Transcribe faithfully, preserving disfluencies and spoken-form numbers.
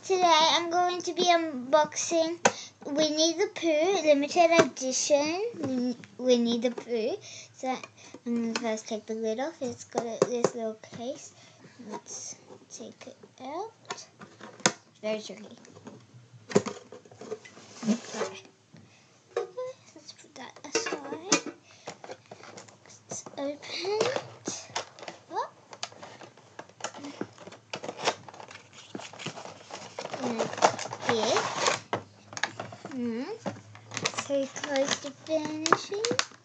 Today I'm going to be unboxing Winnie the Pooh limited edition. Winnie the Pooh. So I'm going to first take the lid off. It's got a, this little case. Let's take it out. It's very tricky. Okay. Let's put that aside. Let's open it. Oh. Here. Mm. So close to finishing.